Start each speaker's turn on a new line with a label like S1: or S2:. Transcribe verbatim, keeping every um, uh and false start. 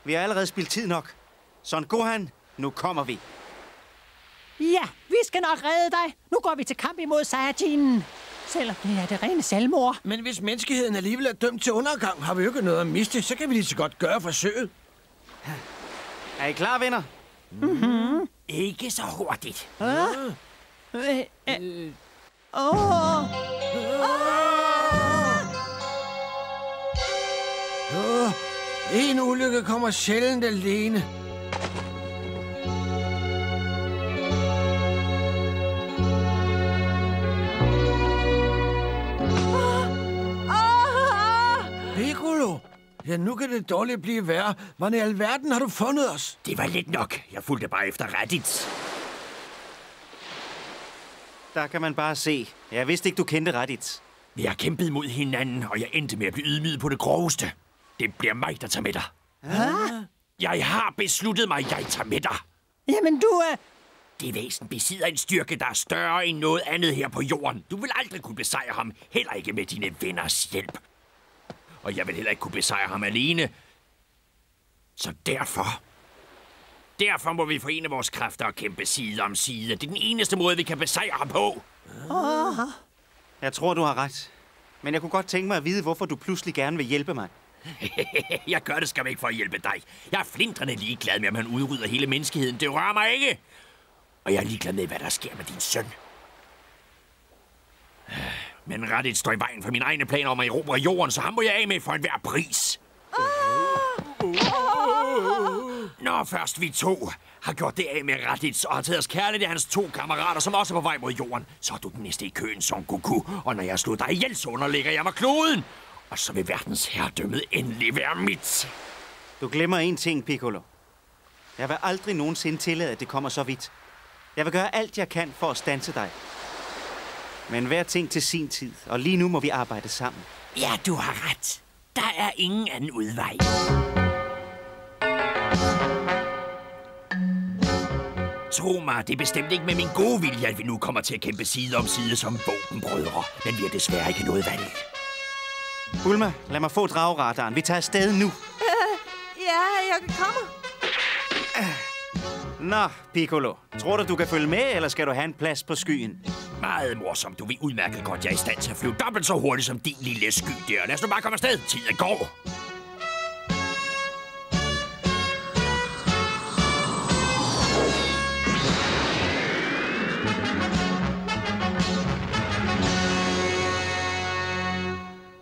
S1: Vi har allerede spildt tid nok. Son Gohan, nu kommer vi.
S2: Ja, vi skal nok redde dig. Nu går vi til kamp imod Saiyajinen. Selvom det er det rene selvmord.
S3: Men hvis menneskeheden alligevel er dømt til undergang, har vi jo ikke noget at miste. Så kan vi lige så godt gøre forsøget.
S1: Er I klar, venner?
S2: Mm-hmm.
S4: Ikke så hurtigt.
S2: Åh! Øh, øh. Åh!
S3: Åh, en ulykke kommer sjældent alene. Piccolo! Ja, nu kan det dårligt blive værre. Hvordan i alverden har du fundet os?
S4: Det var lidt nok. Jeg fulgte bare efter Raditz.
S1: Der kan man bare se. Jeg vidste ikke, du kendte Raditz.
S4: Vi har kæmpet mod hinanden, og jeg endte med at blive ydmyget på det groveste. Det bliver mig, der tager med dig.
S2: Hvad?
S4: Jeg har besluttet mig, jeg tager med dig.
S2: Jamen, du er...
S4: Det væsen besidder en styrke, der er større end noget andet her på jorden. Du vil aldrig kunne besejre ham, heller ikke med dine venners hjælp. Og jeg vil heller ikke kunne besejre ham alene. Så derfor... Derfor må vi forene vores kræfter og kæmpe side om side. Det er den eneste måde, vi kan besejre ham på.
S2: Oh.
S1: Jeg tror, du har ret. Men jeg kunne godt tænke mig at vide, hvorfor du pludselig gerne vil hjælpe mig.
S4: Jeg gør det skam ikke for at hjælpe dig. Jeg er flintrende ligeglad med, om han udrydder hele menneskeheden. Det rører mig ikke. Og jeg er ligeglad med, hvad der sker med din søn. Men Raditz står i vejen for mine egne planer om at erobre jorden, så ham må jeg af med for enhver pris. Når først vi to har gjort det af med Raditz og har taget os kærligt af hans to kammerater, som også er på vej mod jorden, så er du den næste i køen, Son Goku. Og når jeg slår dig ihjel, så underlægger jeg mig kloden. Og så vil verdens herredømmet endelig være mit.
S1: Du glemmer en ting, Piccolo. Jeg vil aldrig nogensinde tillade, at det kommer så vidt. Jeg vil gøre alt, jeg kan for at standse dig. Men hver ting til sin tid, og lige nu må vi arbejde sammen.
S4: Ja, du har ret. Der er ingen anden udvej. Tro mig, det er bestemt ikke med min gode vilje, at vi nu kommer til at kæmpe side om side som våbenbrødre. Men vi har desværre ikke noget valg.
S1: Bulma, lad mig få dragradaren. Vi tager afsted nu.
S5: Uh, ja, jeg kommer.
S1: Uh. Nå, Piccolo. Tror du, du kan følge med, eller skal du have en plads på skyen?
S4: Meget morsomt. Du ved udmærket godt, jeg er i stand til at flyve dobbelt så hurtigt som din lille sky der. Lad os nu bare komme afsted. Tiden går.